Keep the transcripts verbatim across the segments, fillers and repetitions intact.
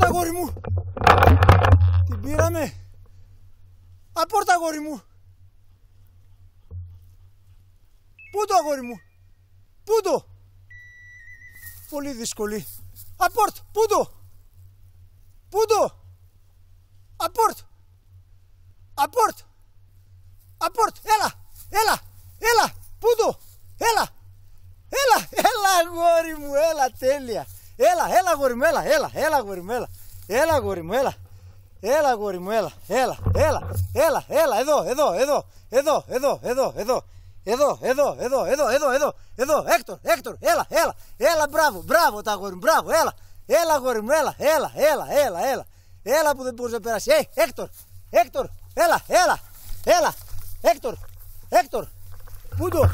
αγόρι μου. Την πήραμε. Απόρτα αγόρι μου. Πού το αγόρι μου. Πού το. Πολύ δύσκολη. Απόρτ. Πού το. Πού το. Απόρτ. Απόρτ. Απόρτ. Έλα. Έλα. Έλα. Πού το. Έλα. Έλα. Έλα αγόρι μου. Έλα τέλεια. Έλα. Έλα αγόρι μου. Έλα. Έλα. Έλα αγόρι μου. Έλα. Έλα αγόρι μου. Έλα. Έλα αγόρι μου. Έλα. Έλα. Έλα. Έλα. Έλα. Εδώ. Εδώ. Εδώ. Εδώ. Εδώ. Εδώ. Εδώ. Εδώ, εδώ, εδώ, εδώ, εδώ, εδώ, εδώ, Έκτορ, Έκτορ, έλα, έλα, έλα, μπράβο, μπράβο τα αγόρι μου, μπράβο, έλα, έλα αγόρι μου, έλα, έλα, έλα, έλα, έλα, έλα που δεν μπορούσε να περάσει, ε, Έκτορ, Έκτορ, έλα, έλα, έλα, Έκτορ, Έκτορ, πού το,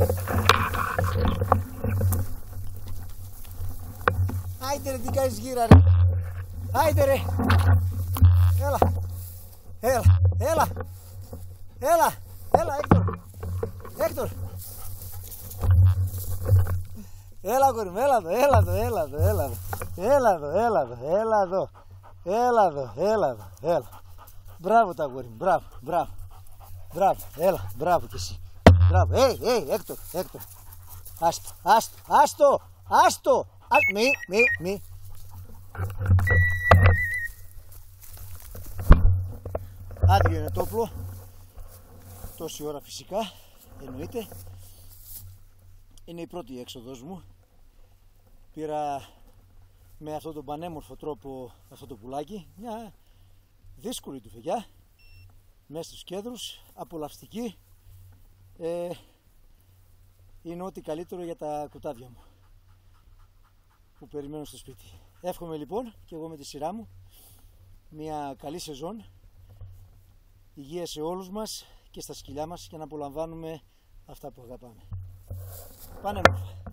άιτε ρε, τι κάνεις γύρα ρε, άιτε ρε, έλα, έλα, έλα, έλα, έλα, Έκτορ. Έκτορ. Έλα αγόρι μου, έλα εδώ, έλα εδώ, έλα εδώ, έλα εδώ, έλα εδώ, έλα εδώ, έλα εδώ, έλα εδώ, έλα εδώ, έλα. Μπράβο τα αγόρι μου, μπράβο, μπράβο, μπράβο, έλα, μπράβο κι εσύ. Μπράβο, έι, έι, Έκτορ, Έκτορ. Άστο, άστο, άστο, άστο, μη, μη, μη. Άδειο είναι το όπλο, τόση ώρα φυσικά. Εννοείται, είναι η πρώτη έξοδος μου. Πήρα με αυτόν τον πανέμορφο τρόπο αυτό το πουλάκι, μια δύσκολη του φεγιά, μέσα στους κέδρους, απολαυστική, ε, είναι ό,τι καλύτερο για τα κουτάβια μου που περιμένω στο σπίτι. Εύχομαι λοιπόν και εγώ με τη σειρά μου μια καλή σεζόν, υγεία σε όλους μας και στα σκυλιά μας και να απολαμβάνουμε αυτά που αγαπάμε. Πανέμορφα.